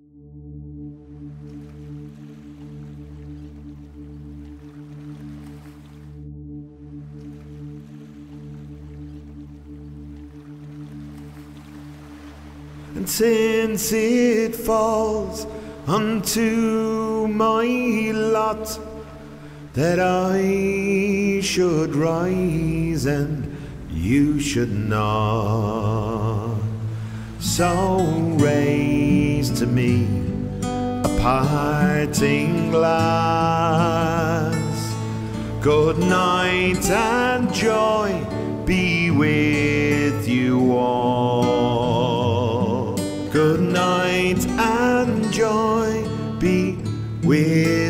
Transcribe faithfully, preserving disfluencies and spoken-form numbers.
And since it falls unto my lot that I should rise and you should not, so raise to me a parting glass. Good night and joy be with you all. Good night and joy be with